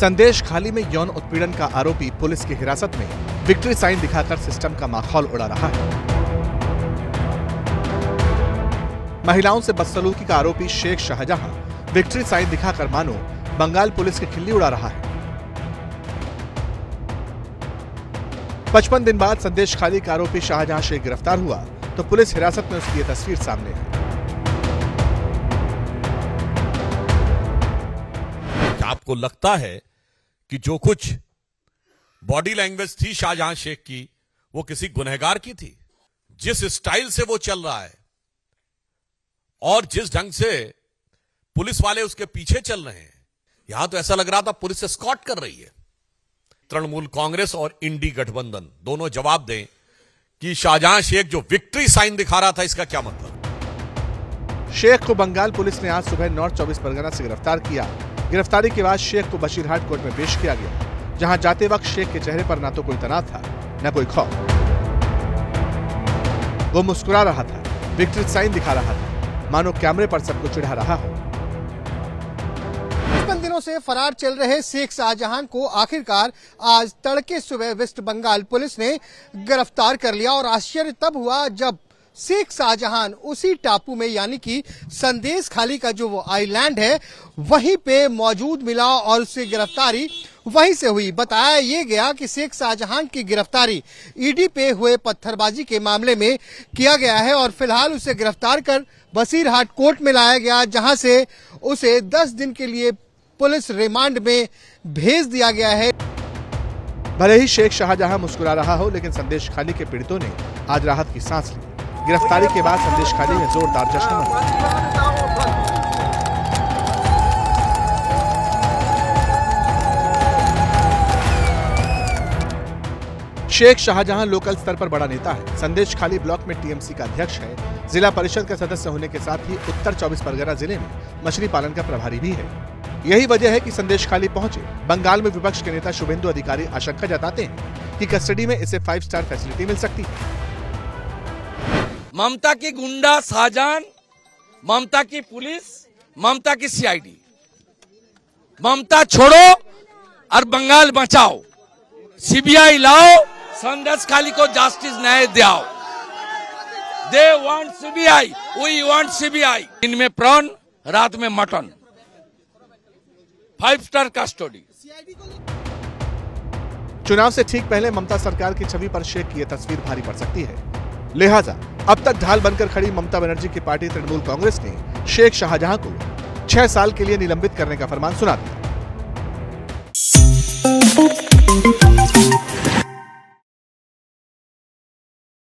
संदेश खाली में यौन उत्पीड़न का आरोपी पुलिस की हिरासत में विक्ट्री साइन दिखाकर सिस्टम का माहौल उड़ा रहा है। महिलाओं से बदसलूकी का आरोपी शेख शाहजहां विक्ट्री साइन दिखाकर मानो बंगाल पुलिस की खिल्ली उड़ा रहा है। 55 दिन बाद संदेश खाली का आरोपी शाहजहां शेख गिरफ्तार हुआ तो पुलिस हिरासत में उसकी ये तस्वीर सामने आई। आपको लगता है कि जो कुछ बॉडी लैंग्वेज थी शाहजहां शेख की वो किसी गुनहगार की थी? जिस स्टाइल से वो चल रहा है और जिस ढंग से पुलिस वाले उसके पीछे चल रहे हैं, यहां तो ऐसा लग रहा था पुलिस एस्कॉर्ट कर रही है। तृणमूल कांग्रेस और इंडी गठबंधन दोनों जवाब दें कि शाहजहां शेख जो विक्ट्री साइन दिखा रहा था इसका क्या मतलब? शेख को बंगाल पुलिस ने आज सुबह नॉर्थ 24 परगना से गिरफ्तार किया। गिरफ्तारी के बाद शेख को बशीरहाट कोर्ट में पेश किया गया, जहां जाते वक्त शेख के चेहरे पर ना तो कोई तनाव था न कोई खौफ। वो मुस्कुरा रहा था, विक्ट्री साइन दिखा रहा था, मानो कैमरे पर सबको चिढ़ा रहा हो। 55 दिनों से फरार चल रहे शेख शाहजहां को आखिरकार आज तड़के सुबह वेस्ट बंगाल पुलिस ने गिरफ्तार कर लिया। और आश्चर्य तब हुआ जब शेख शाहजहां उसी टापू में यानी कि संदेश खाली का जो वो आइलैंड है वहीं पे मौजूद मिला और उसकी गिरफ्तारी वहीं से हुई। बताया ये गया कि शेख शाहजहां की गिरफ्तारी ईडी पे हुए पत्थरबाजी के मामले में किया गया है और फिलहाल उसे गिरफ्तार कर बसीरहाट कोर्ट में लाया गया, जहां से उसे 10 दिन के लिए पुलिस रिमांड में भेज दिया गया है। भले ही शेख शाहजहां मुस्कुरा रहा हो, लेकिन संदेश खाली के पीड़ितों ने आज राहत की सांस ली। गिरफ्तारी के बाद संदेश खाली में जोरदार जश्न मना। शेख शाहजहां लोकल स्तर पर बड़ा नेता है। संदेश खाली ब्लॉक में टीएमसी का अध्यक्ष है। जिला परिषद का सदस्य होने के साथ ही उत्तर 24 परगना जिले में मछली पालन का प्रभारी भी है। यही वजह है कि संदेश खाली पहुंचे बंगाल में विपक्ष के नेता शुभेंदु अधिकारी आशंका जताते हैं कि कस्टडी में इसे 5 स्टार फैसिलिटी मिल सकती है। ममता की गुंडा शाहजहां, ममता की पुलिस, ममता की सीआईडी, ममता छोड़ो और बंगाल बचाओ, सीबीआई लाओ, संदेश खाली को जस्टिस न्याय दिलाओ। They want CBI, we want CBI. दिन में प्रॉन, रात में मटन, 5 स्टार कस्टडी। चुनाव से ठीक पहले ममता सरकार की छवि पर शेख की यह तस्वीर भारी पड़ सकती है। लिहाजा अब तक ढाल बनकर खड़ी ममता बनर्जी की पार्टी तृणमूल कांग्रेस ने शेख शाहजहां को 6 साल के लिए निलंबित करने का फरमान सुना दिया।